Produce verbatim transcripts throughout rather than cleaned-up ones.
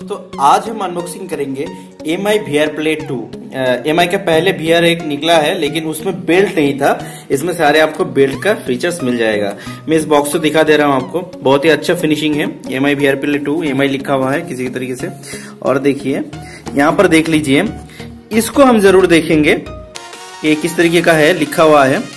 दोस्तों आज हम अनबॉक्सिंग करेंगे M I V R play two. M I का पहले वी आर एक निकला है लेकिन उसमें बेल्ट नहीं था, इसमें सारे आपको बेल्ट का फीचर्स मिल जाएगा। मैं इस बॉक्स को दिखा दे रहा हूँ आपको, बहुत ही अच्छा फिनिशिंग है। M I V R play two M I लिखा हुआ है किसी तरीके से। और देखिए यहाँ पर देख लीजिए, इसको हम जरूर देखेंगे ये किस तरीके का है, लिखा हुआ है।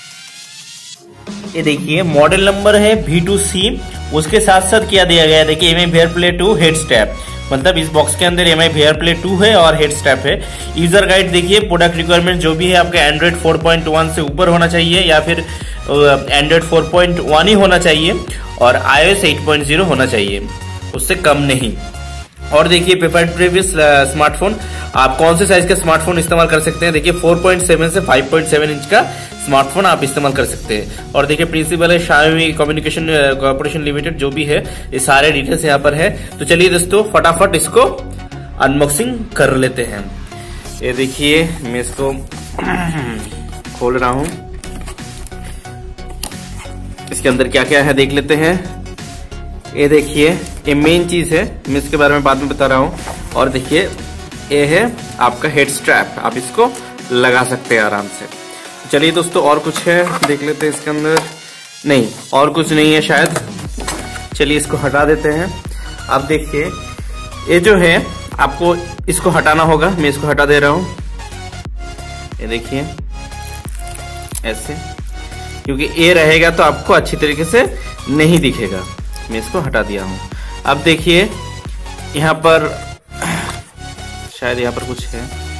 ये देखिए मॉडल नंबर है वी टू सी, उसके साथ साथ क्या दिया गया है देखिए M I V R play two head strap, मतलब इस बॉक्स के अंदर M I V R play two है और हेड स्ट्रैप है। यूजर गाइड देखिए, प्रोडक्ट रिक्वायरमेंट जो भी है आपका एंड्रॉइड फोर पॉइंट वन से ऊपर होना चाहिए या फिर एंड्रॉइड फोर पॉइंट वन ही होना चाहिए और आईओएस एट पॉइंट ज़ीरो होना चाहिए, उससे कम नहीं। और देखिए प्रिफर्ड प्रीवियस स्मार्टफोन, आप कौन से साइज का स्मार्टफोन इस्तेमाल कर सकते हैं। देखिए फोर पॉइंट सेवन से फाइव पॉइंट सेवन इंच का स्मार्टफोन आप इस्तेमाल कर सकते हैं। और देखिए प्रिंसिपल है शाओमी कम्युनिकेशन कॉर्पोरेशन लिमिटेड, जो भी है ये सारे डिटेल्स यहाँ पर है। तो चलिए दोस्तों फटाफट इसको अनबॉक्सिंग कर लेते हैं। ये देखिए मैं इसको खोल रहा हूं, इसके अंदर क्या क्या है देख लेते हैं। ये देखिए ये मेन चीज है, मैं इसके बारे में बाद में बता रहा हूं। और देखिए ये है आपका हेड स्ट्रैप, आप इसको लगा सकते हैं आराम से। चलिए दोस्तों और कुछ है देख लेते हैं इसके अंदर। नहीं और कुछ नहीं है शायद, चलिए इसको हटा देते हैं। अब देखिए ये जो है आपको इसको हटाना होगा, मैं इसको हटा दे रहा हूं। ये देखिए ऐसे, क्योंकि ये रहेगा तो आपको अच्छी तरीके से नहीं दिखेगा। मैं इसको हटा दिया हूं। अब देखिए यहां पर शायद यहां पर कुछ है,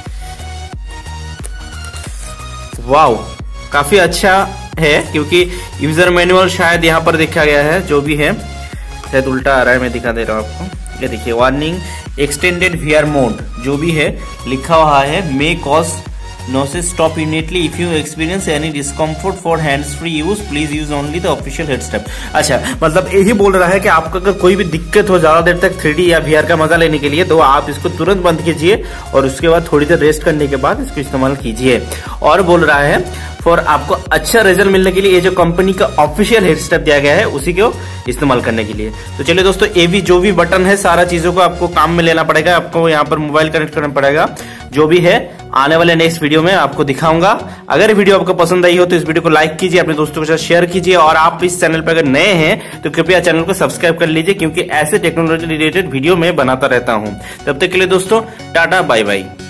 वाव काफी अच्छा है क्योंकि यूजर मैनुअल शायद यहाँ पर देखा गया है, जो भी है शायद उल्टा आ रहा है, मैं दिखा दे रहा हूँ आपको। ये देखिए warning extended V R mode जो भी है लिखा हुआ है, may cause nausea stop immediately if you experience any discomfort for hands free use please use only the official head strap. अच्छा मतलब यही बोल रहा है कि आपको अगर कोई भी दिक्कत हो ज्यादा देर तक थ्री डी या वी आर का मजा लेने के लिए, तो आप इसको तुरंत बंद कीजिए और उसके बाद थोड़ी देर रेस्ट करने के बाद इसको इस्तेमाल कीजिए। और बोल रहा है फॉर आपको अच्छा रिजल्ट मिलने के लिए ये जो कंपनी का ऑफिशियल हेड स्ट्रैप दिया गया है उसी को इस्तेमाल करने के लिए। तो चलिए दोस्तों ये भी जो भी बटन है सारा चीजों को आपको काम में लेना पड़ेगा, आपको यहाँ पर मोबाइल कनेक्ट करना पड़ेगा। जो भी है आने वाले नेक्स्ट वीडियो में आपको दिखाऊंगा। अगर वीडियो आपको पसंद आई हो तो इस वीडियो को लाइक कीजिए, अपने दोस्तों के साथ शेयर कीजिए और आप इस चैनल पर अगर नए हैं तो कृपया चैनल को सब्सक्राइब कर लीजिए, क्योंकि ऐसे टेक्नोलॉजी रिलेटेड वीडियो मैं बनाता रहता हूं। तब तक के लिए दोस्तों टाटा बाय बाय।